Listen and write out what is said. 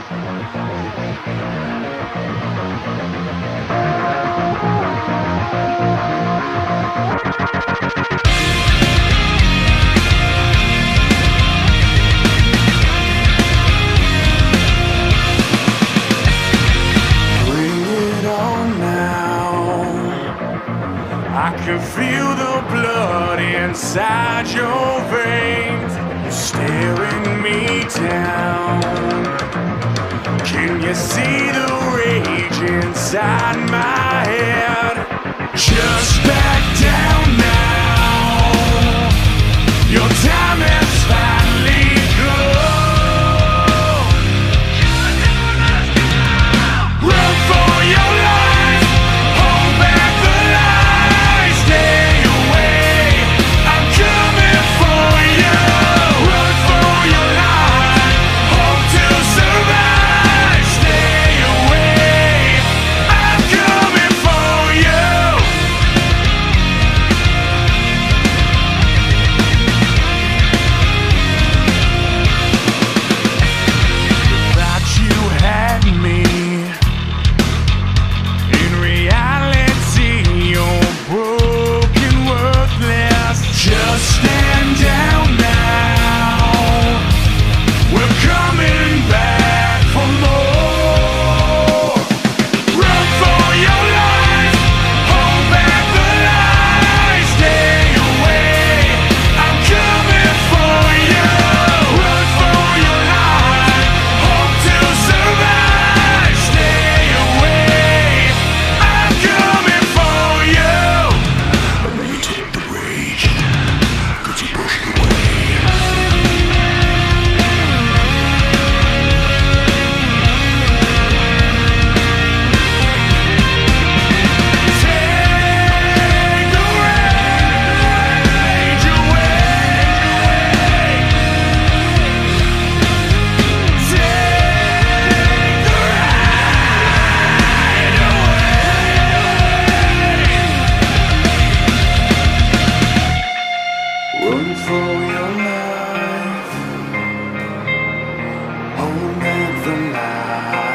I can feel the blood inside your veins, staring me down. Can you see the rage inside my head? Just back down now. Your time has finally come. Run for your life, hold back the lies, stay away. I'm coming for you. Run for your life, hope to survive, stay away. I'm coming for you. Thought you had me. In reality, you're broken, worthless. Just stand down now. We're coming back for more. Run for your life, hold back the lies, stay away. I'm coming for you. Run for your life, hope to survive, stay away. I'm coming for you. Let me take the rage, 'cause you push it away. Take the rage away. Take the rage away. Run for your life, hold back the light.